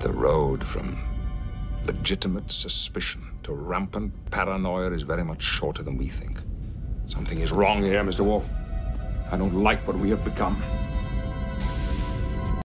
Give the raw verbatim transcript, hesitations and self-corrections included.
The road from legitimate suspicion to rampant paranoia is very much shorter than we think. Something is wrong here, Mister Wolf. I don't like what we have become.